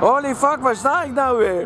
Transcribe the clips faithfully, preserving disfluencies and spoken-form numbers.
Holy fuck, waar sta ik nou weer?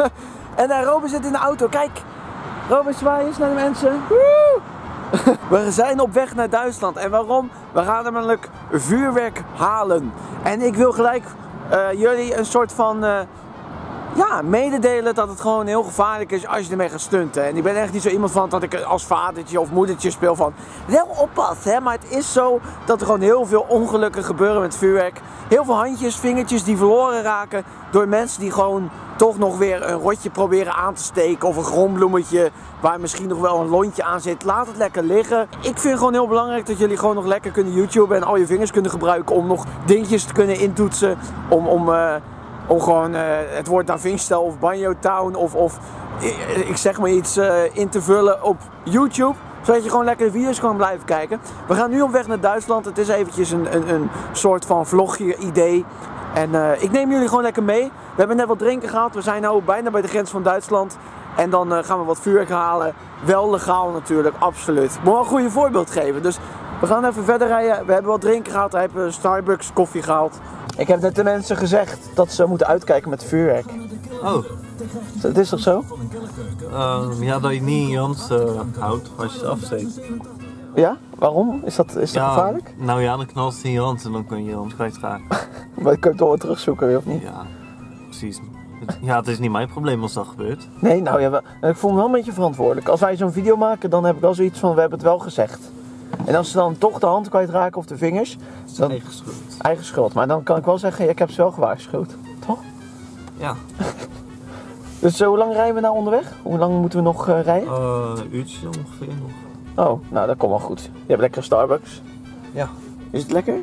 En uh, Robin zit in de auto. Kijk, Robin zwaai eens naar de mensen. Woe! We zijn op weg naar Duitsland. En waarom? We gaan namelijk vuurwerk halen. En ik wil gelijk uh, jullie een soort van... Uh, Ja, mededelen dat het gewoon heel gevaarlijk is als je ermee gaat stunten. En ik ben echt niet zo iemand van dat ik als vadertje of moedertje speel van wel oppassen, hè. Maar het is zo dat er gewoon heel veel ongelukken gebeuren met vuurwerk. Heel veel handjes, vingertjes die verloren raken door mensen die gewoon toch nog weer een rotje proberen aan te steken. Of een grondbloemetje waar misschien nog wel een lontje aan zit. Laat het lekker liggen. Ik vind gewoon heel belangrijk dat jullie gewoon nog lekker kunnen YouTuben en al je vingers kunnen gebruiken om nog dingetjes te kunnen intoetsen. Om... om uh, Om gewoon uh, het woord Da Vinci of Banjo Town of, of ik zeg maar iets uh, in te vullen op YouTube. Zodat je gewoon lekker de video's kan blijven kijken. We gaan nu op weg naar Duitsland. Het is eventjes een, een, een soort van vlogje idee. En uh, ik neem jullie gewoon lekker mee. We hebben net wat drinken gehad. We zijn nu bijna bij de grens van Duitsland. En dan uh, gaan we wat vuurwerk halen. Wel legaal natuurlijk, absoluut. Ik moet wel een goede voorbeeld geven. Dus we gaan even verder rijden. We hebben wat drinken gehad. We hebben Starbucks koffie gehaald. Ik heb net de mensen gezegd dat ze moeten uitkijken met vuurwerk. Oh. Dat is toch zo? Uh, ja, dat je niet in je hand uh, houdt als je het afsteekt. Ja? Waarom? Is dat, is dat ja, gevaarlijk? Nou ja, dan knalt het in je hand en dan kun je je hand kwijtraken. Maar je kunt het wel weer terugzoeken, weer of niet? Ja, precies. Ja, het is niet mijn probleem als dat gebeurt. Nee, nou ja, ik voel me wel een beetje verantwoordelijk. Als wij zo'n video maken, dan heb ik wel zoiets van, we hebben het wel gezegd. En als ze dan toch de hand kwijtraken of de vingers, dan... Eigen schuld. Eigen schuld. Maar dan kan ik wel zeggen, ik heb ze wel gewaarschuwd. Toch? Ja. Dus uh, hoe lang rijden we nou onderweg? Hoe lang moeten we nog uh, rijden? Uh, een uurtje ongeveer nog. Oh, nou dat komt wel goed. Je hebt lekker Starbucks. Ja. Is het lekker?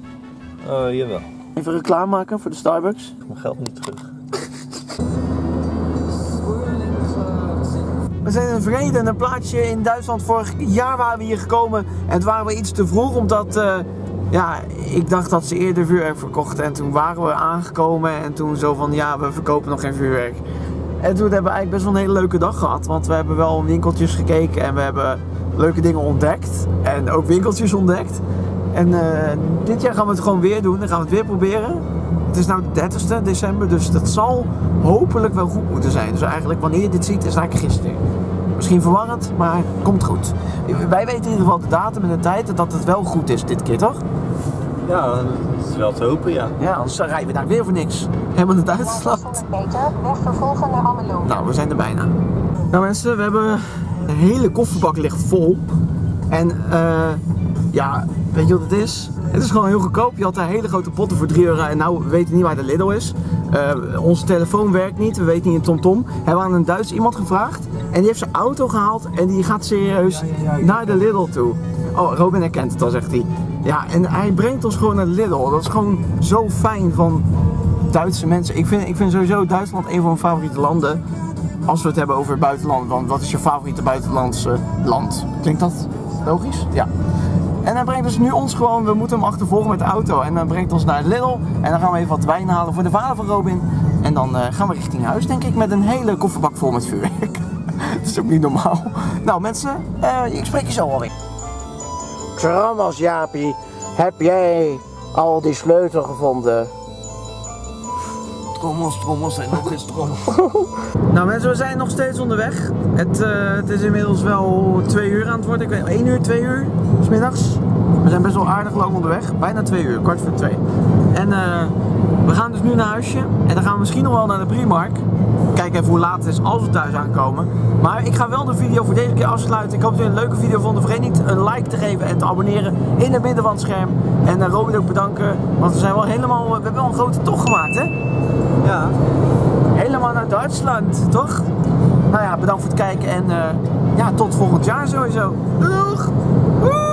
Uh, jawel. Even reclame maken voor de Starbucks. Mijn geld niet terug. We zijn in Vreden, een plaatsje in Duitsland. Vorig jaar waren we hier gekomen en toen waren we iets te vroeg omdat uh, ja, ik dacht dat ze eerder vuurwerk verkochten. En toen waren we aangekomen en toen zo van ja, we verkopen nog geen vuurwerk. En toen hebben we eigenlijk best wel een hele leuke dag gehad, want we hebben wel winkeltjes gekeken en we hebben leuke dingen ontdekt. En ook winkeltjes ontdekt. En uh, dit jaar gaan we het gewoon weer doen, dan gaan we het weer proberen. Het is nu de dertigste december, dus dat zal hopelijk wel goed moeten zijn. Dus eigenlijk wanneer je dit ziet is het eigenlijk gisteren. Misschien verwarrend, maar komt goed. Wij weten in ieder geval de datum en de tijd en dat het wel goed is dit keer, toch? Ja, dat is wel te hopen, ja. Ja, anders rijden we daar weer voor niks. Helemaal naar Duitsland. Weg vervolgen naar Almelo. Nou, we zijn er bijna. Nou mensen, we hebben een hele kofferbak ligt vol. En uh, ja, weet je wat het is? Het is gewoon heel goedkoop. Je had daar hele grote potten voor drie euro en nou we weten niet waar de Lidl is. Uh, onze telefoon werkt niet, we weten niet in TomTom. We hebben aan een Duits iemand gevraagd en die heeft zijn auto gehaald en die gaat serieus naar de Lidl toe. Oh, Robin herkent het al, zegt hij. Ja, en hij brengt ons gewoon naar de Lidl. Dat is gewoon zo fijn van Duitse mensen. Ik vind, ik vind sowieso Duitsland een van mijn favoriete landen. Als we het hebben over buitenland, want wat is je favoriete buitenlandse land? Klinkt dat logisch? Ja. En hij brengt dus nu ons gewoon, we moeten hem achtervolgen met de auto. En dan brengt ons naar Lidl. En dan gaan we even wat wijn halen voor de vader van Robin. En dan uh, gaan we richting huis, denk ik, met een hele kofferbak vol met vuurwerk. Dat is ook niet normaal. Nou mensen, uh, ik spreek je zo alweer. Trommels, Jaapie. Heb jij al die sleutel gevonden? Trommels, trommels en nog eens trommels. Nou mensen, we zijn nog steeds onderweg. Het, uh, het is inmiddels wel twee uur aan het worden. Ik weet één uur, twee uur, 's middags. We zijn best wel aardig lang onderweg. Bijna twee uur, kwart voor twee. En uh, we gaan dus nu naar huisje. En dan gaan we misschien nog wel naar de Primark. Kijk even hoe laat het is als we thuis aankomen. Maar ik ga wel de video voor deze keer afsluiten. Ik hoop dat jullie een leuke video vonden. Vergeet niet een like te geven en te abonneren in het midden van het scherm. En uh, Robin ook bedanken. Want we zijn wel helemaal, we hebben wel een grote tocht gemaakt, hè? Ja. Helemaal naar Duitsland, toch? Nou ja, bedankt voor het kijken en uh, ja, tot volgend jaar sowieso. Doeg! Woe!